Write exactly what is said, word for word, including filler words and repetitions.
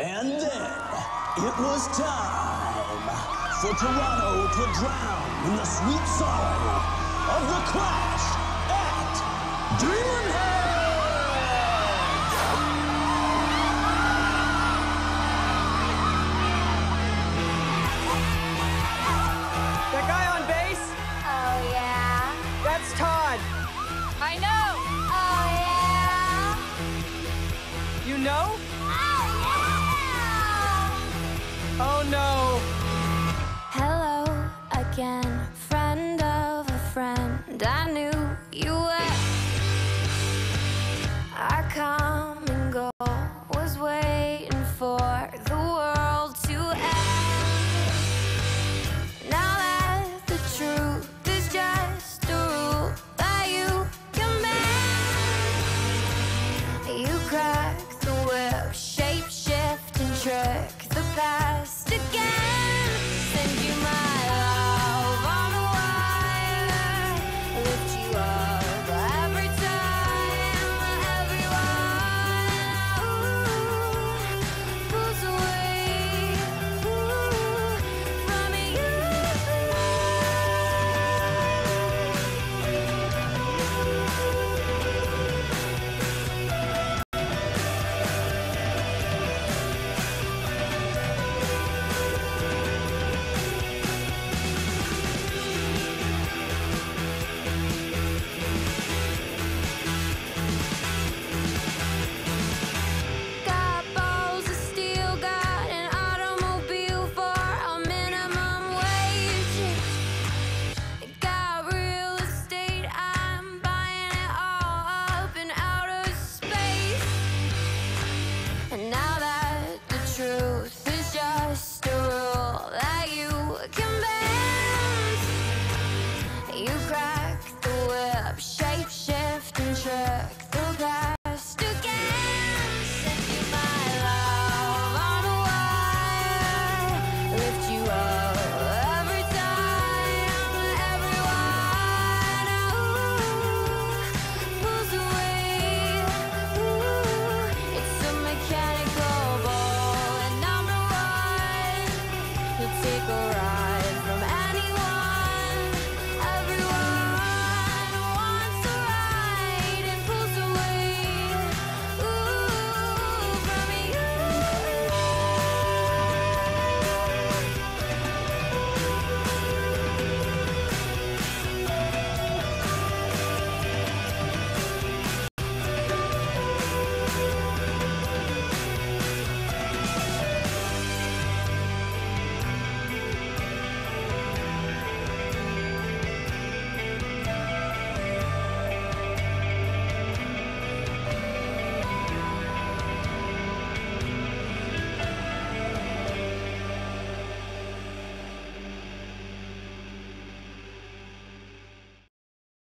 And then it was time for Toronto to drown in the sweet sorrow of the crash at Dreamland! That guy on bass? Oh, yeah? That's Todd. I know! Oh, yeah? You know? Oh, yeah! Oh, no. Hello again.